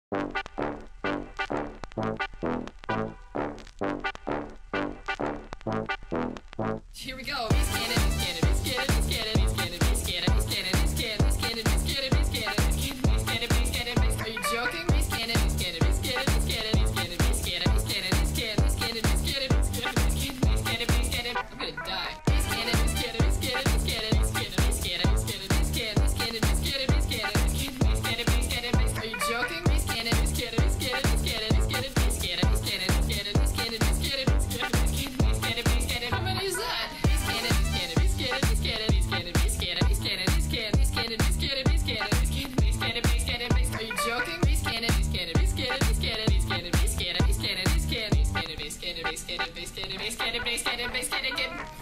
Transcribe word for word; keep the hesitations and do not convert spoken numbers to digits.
Here we go. He's scared, he's scared, he's scared, he's scared, he's scared, he's scared, he's scared, he's scared, he's scared, he's scared, he's scared, he's scared, he's scared, he's scared. Are you joking? He's scared, he's scared, he's scared, he's scared, he's scared, he's scared, he's scared, he's scared, he's scared, he's scared, he's scared, he's scared, he's scared. I'm gonna die. He's scared, he's scared, he's scared, he's scared, he's scared, he's scared, he's scared, he's scared, he's scared, he's scared, he's scared, he's scared, he's scared, he's scared. Are you joking? He's scared, he's scared, he's scared, he's scared, he's scared, he's scared, he's scared, he's scared, he's scared, he's scared, he's scared, he's scared, he's scared, he's scared. How many is that? He's scared, he's scared, he's scared, he's scared, he's scared, he's scared, he's scared, he's scared, he's scared, he's scared, he's scared, he's scared, he's scared, he's scared, he's scared. Are you joking? He's scared, he's scared, he's scared, he's scared, he's scared, he's scared, he's scared, he's scared, he's scared, he's scared, he's scared, he's scared, he's scared, he's scared, he's scared, he's scared, he's scared, he's scared.